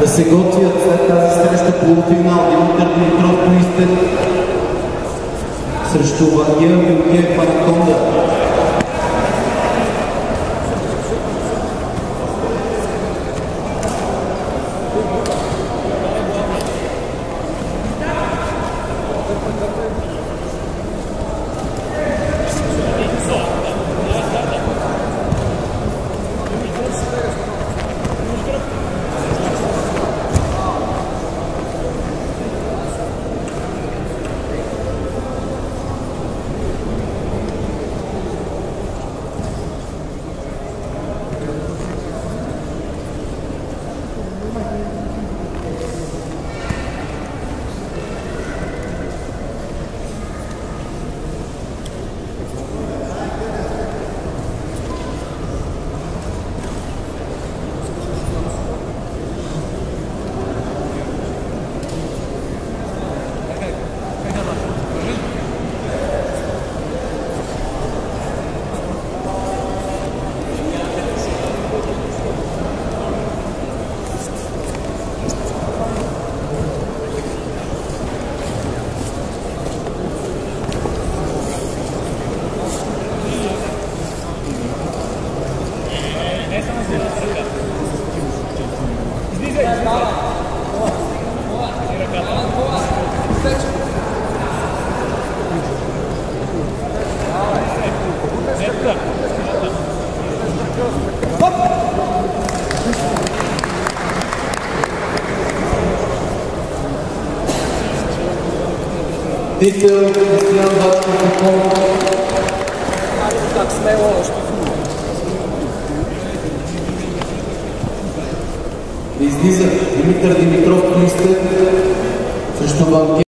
да се готвят след тази среща полуфинал. Димитър Димитров Поистен срещу Вангел Георгиев Анаконда. Тител Кристиан Бачков. Так смело още. Излиза Димитър Димитров Поистен срещу Вангел